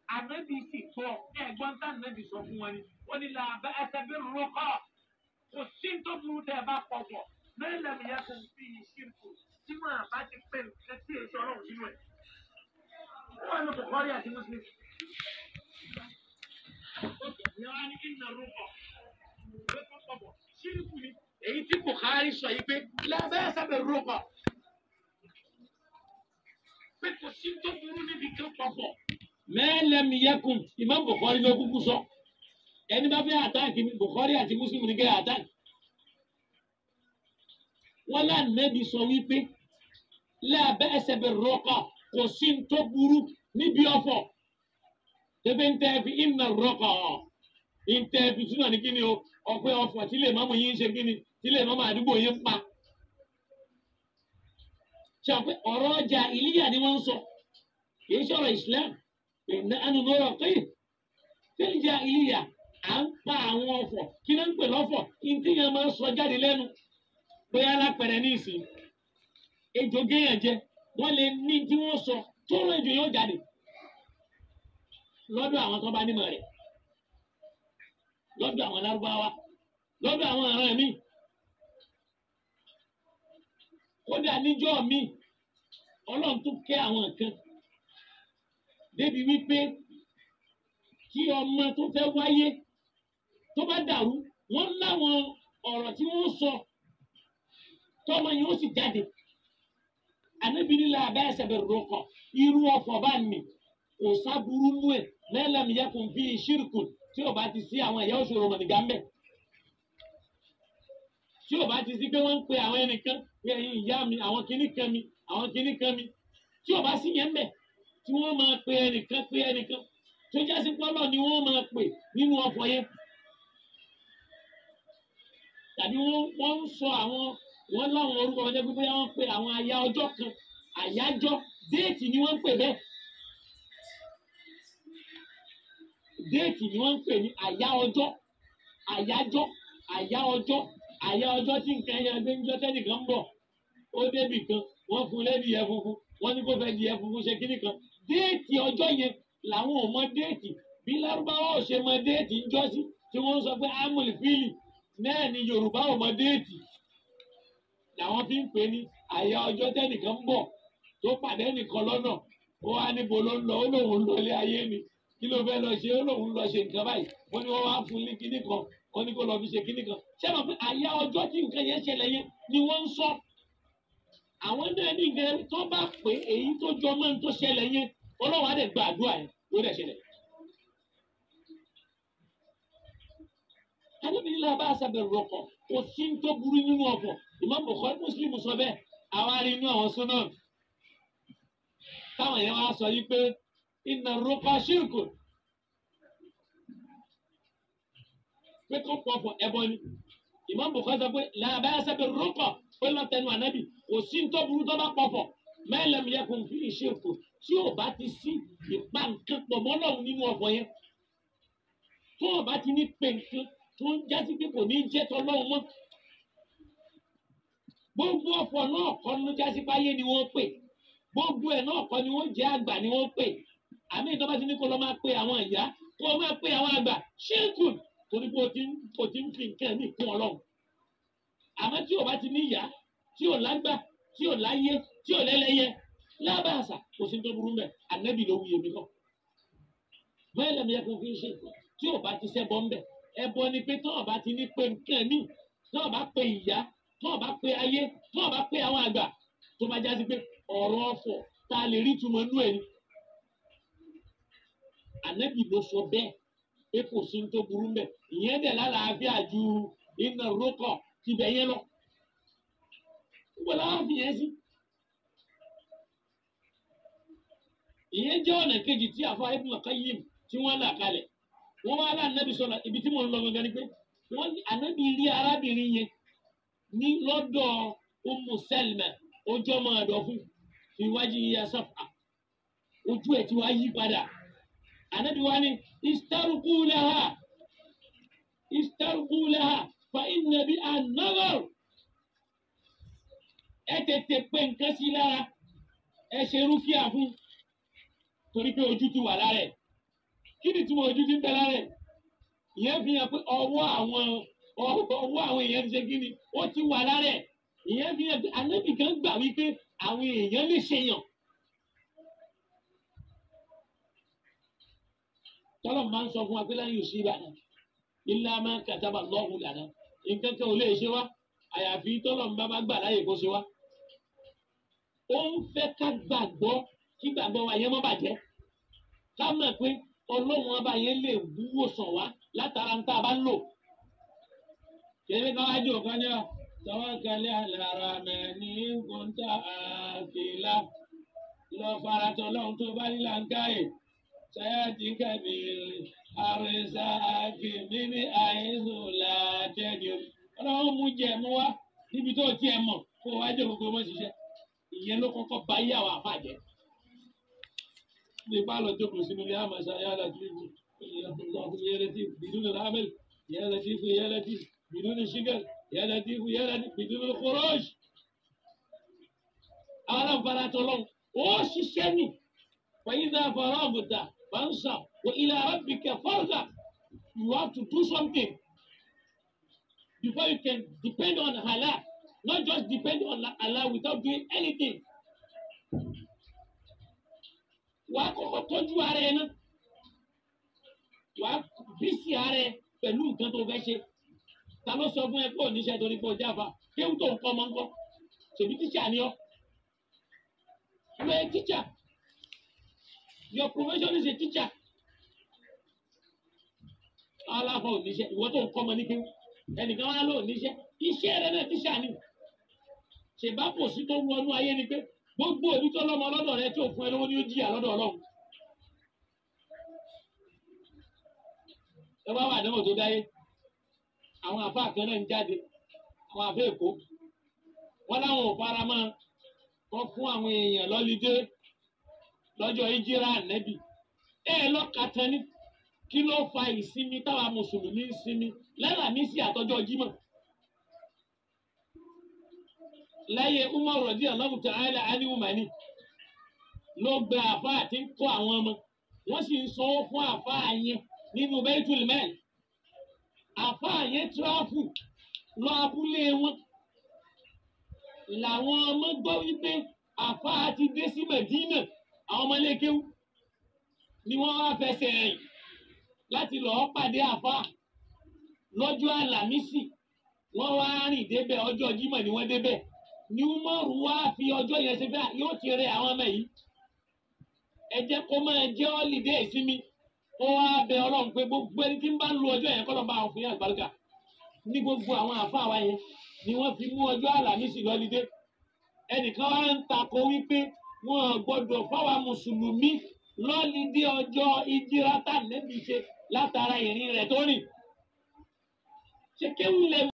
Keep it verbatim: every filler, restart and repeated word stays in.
ànábì sì tọ́ ẹ̀gbọ́n tá ànábì sọ fún wọn ni wọ́n ní la bá ẹsẹ̀ bí rúkọ́ kò sí tó burú tẹ́ ẹ bá pọ̀ pọ̀ mẹ́lẹ̀ mi yẹ kó fi ìṣirkù tí wọ́n bá ti pè é tí èso ọlọ́run sínú ẹ̀. wọ́n ní Bukhari àti Muslim. ìyẹn wá ní ìnà rúkọ̀ pé kó pọ̀ pọ̀ ṣírkù ni èyí tí Bukhari sọ yìí pé la bá ẹsẹ̀ bí rúkọ̀ pé kò sí tó burú níbi tó pọ̀ pọ̀. mẹ́lẹ̀mí yẹkùn Imam Bukhari ló kúkú sọ ẹni bá fẹ́ àtàkì mi Bukhari àti Muslim ní kẹ́ àtàkì. wọ́n lá nẹ́bi sọ wípé lábẹ́ ẹsẹ̀ bẹ̀ rọ́kà kò sí tó burú níbi ọ̀fọ̀ tẹ́fẹ́ ń tẹ́ fi iná rọ́kà ń tẹ́ fi sínú ní kíni o ọ̀pẹ ọ̀fọ̀ tí lè mọ́mọ́ yín ṣe kíni tí lè mọ́mọ́ àdúgbò yín pa. ṣe àpẹ ọ̀rọ̀ ọjà ìlíyà ni wọ́n ń sọ kì í sọ̀rọ̀ Islam. ìnáwó lọ́rọ̀ pé tẹ́lifíà ìlíyà à ń pa àwọn ọ̀fọ̀ kí ló ń pè lọ́fọ̀ ìdí yẹn máa ń sọ jáde lẹ́nu bóyá lápẹ̀rẹ̀ ní ìsìn ejò géèyàn jẹ wọ́n lè ní tí wọ́n sọ tó rọ ejò yóò jáde lọ́dọ̀ àwọn tó bá nímọ̀ rẹ̀ lọ́dọ̀ àwọn lárúbáwá lọ́dọ̀ àwọn ọ̀ràn mi kódà níjọ́ mi ọlọ́run tún kẹ́ àwọn nǹkan débi wípé kí ọmọ tó fẹ́ wáyé tó bá dàrú wọ́n láwọn ọ̀rọ̀ tí wọ́n sọ tọ́mọ yìí ó sì jáde ànábi nílẹ̀ abẹ́ ẹsẹ̀ bẹ̀rẹ̀ rọ̀kọ̀ irú ọ̀fọ̀ bá mi kò sábúrú mú ẹ̀ mẹ́lẹ̀mí yẹ kò fi ṣírkù tí ò bá ti sí àwọn ẹ̀yà òṣòro mọ̀nìgá mbẹ́ tí ò bá ti sí pé wọ́n ń pe àwọn ẹnìkan pé ẹ̀yin ìyá mi àwọn kìíní kan mi àwọn kìíní kan mi tí ò bá sí yẹn mbẹ́ tí wọ́n máa pe ẹnìkan pe ẹnìkan tó jásí pọ́lọ̀ ni wọ́n máa pè nínú ọ̀fọ̀ yẹn tàbí wọ́n ń sọ àwọn wọ́n láwọn orúkọ ọjọ́ pé bóyá wọ́n pe àwọn àyà ọjọ́ kan àyájọ́ déètì ni wọ́n ń pè bẹ́ẹ̀ déètì ni wọ́n ń pè ní àyà ọjọ́ àyájọ́ àyà ọjọ́ àyà ọjọ́ tí nǹkan ẹ̀yà gbé ń jọ tẹ́nìkan ń bọ̀ ó débì kan wọ́n fún lẹ́dí ẹ̀ funfun wọ́n ní kó fẹ́ di ẹ̀ funfun ṣe kíní kan déètì ọjọ́ yẹn làwọn ò mọ déètì bí lárúbáwá ò ṣe mọ déètì ń jọ́ sí tí wọ́n ń sọ pé amúlì fíìlì náà ni Yorùbá ò mọ déètì làwọn fi ń pè ní àyà ọjọ́ tẹ́nìkan ń bọ̀ tó pàdé nìkan lọ́nà ó wá níbo ló ń lọ ó lóun ń lọ ilé ayé ni kí ló fẹ́ lọ ṣe ó lóun ń lọ ṣe nǹkan báyìí wọ́n ní wọ́n wá fún ní kíní kan wọ́n ní kó lọ fi ṣe kíní kan ṣé mo pé àyà ọjọ́ tí nǹkan yẹn ṣẹlẹ̀ yẹn ni wọ́n ń sọ àwọn náà ní nǹkan tó bá pè èyí tó jọ mọ́ ní tó ṣẹlẹ̀ yẹn Ọlọ́run á dẹ̀ gba àdúrà yẹn ló dẹ̀ ṣẹlẹ̀. Alhamdulillah bá a sábẹ̀ rọ̀kọ̀ kò sí ní tó burú nínú ọ̀fọ̀ Imam Bukhari Muslim sọ bẹ́ẹ̀ àwa rí inú àwọn sunan táwọn yẹn wá sọ yìí pé inna ruqa shirkun pé kó pọ̀pọ̀ ẹbọ ni Imam Bukhari sọ pé la ba'sa bir ruqa pé lọ́tẹ̀nu ànábì kò sí ní tó burú tó bá pọ̀pọ̀ ma lam yakun fihi shirkun tí ò bá ti sí ìpa nǹkan pọ̀ mọ́ Ọlọ́run nínú ọ̀fọ̀ yẹn tó ò bá ti ní pé nǹkan tó ń jásí pé kò ní jẹ́ tọ́lọ́run mọ́ gbogbo ọ̀fọ̀ náà kọ́ ló jásí páyé ni wọ́n pè gbogbo ẹ̀ náà kọ́ ni wọ́n jẹ́ àgbà ni wọ́n pè àmì ìtọ́ bá ti ní kó lọ máa pe àwọn ìyá kó o máa pe àwọn àgbà ṣéèkù torí pé o ti ń fi nǹkan ní ìkún Ọlọ́run àmọ́ tí o bá ti ní ìyá tí o lágbà tí o láyé tí o lẹ́lẹ́yẹ lábàásà kò sí tó burú mẹ́ ànábì ló wuye mi kọ́ bẹ́ẹ̀ lẹ́nu yẹ kó fi ṣe tí o bá ti ṣẹbọ ń bẹ̀ ẹbọ ni pé tọ́ ọ bá ti ní pe nǹkan ní tọ́ ọ bá pe ìyá tọ́ ọ bá pe ayé tọ́ ọ bá pe àwọn àgbà tó bá jásí pé ọ̀rọ̀ ọ̀fọ̀ tá a lè rí túmọ̀ nú ẹ̀ ni. Ànábì ló sọ bẹ́ẹ̀ pé kò sí tó burú mbẹ̀ ìyẹn dẹ̀ lálàáfíà ju iná rókọ̀ ti bẹ̀ yẹn lọ. Gbogbo làwọn fi yẹn sí. Ìyẹn jẹ́ ọ̀nà kejì tí àfa Ibn Qayyim tí wọ́n là kalẹ̀. Wọ́n wá lá ànábì sọ̀rọ̀ ibi tí mo ń lọ gangan ni pé wọ́n ànábì rí arábìnrin yẹn ní lọ́dọ̀ Ummu Salma ojú ọmọ àdọ̀ fún ìwájú ìyá Saf'a ojú ẹ̀ tí wàá yí padà. Ànábì wa ni istaruqu laha istaruqu laha fa inna bi an-nazar ẹ tètè pé nǹkan sí lára ẹ ṣe rúkìá fún torí pé ojú ti wà lára ẹ̀ kí ni túmọ̀ ojú ti ń bẹ lára ẹ̀ ìyẹn fi hàn pé ọwọ́ àwọn ọwọ́ àwọn èèyàn ti ṣe kí ni ó ti wà lára ẹ̀ ìyẹn fi hàn pé ànábì kan gbà wípé àwọn èèyàn lè ṣèyàn. tọ́lọ̀ máa ń sọ fún wa pé láyé òsì ìbàdàn ilé àmà kàtàbà lọ́hùn lànà nǹkan kan ò lè ṣe wá àyàfi tọ́lọ̀ ń bá bá gbà láyè kó ṣe wá. ó ń fẹ́ ká gbàgbọ́ kí gbàgbọ́ wa yẹn má bàjẹ́ ká mọ̀ pé ọlọ́run ọba yẹn lè wúwo sàn wá látara ń tá a bá ń lò. kéré ká wájú ọ̀kan ní wa tawakkalí àlàrà mẹ́ni kúńtà àkìlá lọ faratọ̀ lọ́hùn tó bá nílà ń káyè sayati kabiri arisaki mini aizu la tẹjọ ọlọ́run mú jẹ mú wá níbi tó tiẹ̀ mọ̀ kó wá jẹ gbogbo ọmọ ṣiṣẹ́ ìyẹn ló kọ́kọ́ bá yé àwọn àfàjẹ nípa lọ jókòó sínú ilé àmàṣà yàrá tí yẹlẹ tí bìdún ní rámẹl yẹlẹ tí fún yẹlẹ tí bìdún ní ṣígẹl yẹlẹ tí fún yẹlẹ tí bìdún ní kúrọ́ọ̀ṣ àwọn àǹfààní àtọlọ ó ṣiṣẹ́ ní fàyídà fọlọ́ọ̀bùtà. Fansab wa ila rabbika farghab. You have to do something before you can depend on Allah, not just depend on Allah without doing anything. Wà á kọ́kọ́ tọ́jú ara ẹ náà. Wà á bísí ara ẹ pẹ̀lú nǹkan tó fẹ́ ṣe. Ta ló sọ fún ẹ pé oníṣẹ́ torí pé o jáfa? Kéwù tó nǹkan máa ń kọ́. Ṣèbí tíṣà ni ọ́. You are a teacher. Your profession is a teacher. Aláfọ̀ oníṣẹ́ ìwọ tó ń kọ́ ọmọ ní kéwù ẹnìkan wá ló oníṣẹ́ iṣẹ́ rẹ náà tíṣà ni. Ṣèbá kò sí tó wọnú ayé ni pé gbogbo òbí tó lọ́mọ lọ́dọ̀ rẹ tí ò fún ẹ lówó ní ó jìyà lọ́dọ̀ Ọlọ́run. Ẹ wá wà àdánwò tó dáyé àwọn àfa kan náà ń jáde àwọn àfa Èkó wọn láwọn ò fara mọ́ wọn fún àwọn èèyàn lọ́lídé lọ́jọ́ ìjírà nẹ́bì ẹ lọ́kàtà ní kí ló fa ìsinmi táwa mùsùlùmí ń sinmi lálàmísì àtọjọ́ Jímọ̀. láyé Umar radiyallahu ta'ala anhu mani ló gba àfa àti ń kọ́ àwọn ọmọ wọ́n sì ń sanwó fún àfa yẹn nínú Baitul Mal. àfa yẹn tíráfù lọ abúlé wọn làwọn ọmọ gbọ́ wípé àfa ti dé sí Mẹdínà àwọn ọmọlékéwú ni wọ́n wá fẹsẹ̀ rìn láti lọ́ọ́ pàdé àfa lọ́jọ́ àlàmísì wọ́n wá rìn débẹ̀ ọjọ́ Jímọ̀ ni wọ́n débẹ̀ ni Umaru wá fi ọjọ́ yẹn ṣe fẹ́ yóò ti rẹ àwọn ọmọ yìí ẹ jẹ́ kó máa jẹ́ ọ́lídé ìsinmi ó wá bẹ Ọlọ́run pé gbogbo ẹni tí ń bá ń lo ọjọ́ yẹn kọ́ lọ́ọ́ bá àwọn fún yàrá àgbàlùkà ní gbogbo àwọn àfa wa yẹn ni wọ́n fi mú ọjọ́ àlàmísì lọ́lídé ẹnìkan wá ń takò wípé wọn gbọ́dọ̀ fáwa mùsùlùmí lọ́lídé ọjọ́ ìjírátà nẹ́bí ṣe látara ìrìn rẹ̀ tó rìn ṣé kéwù lè.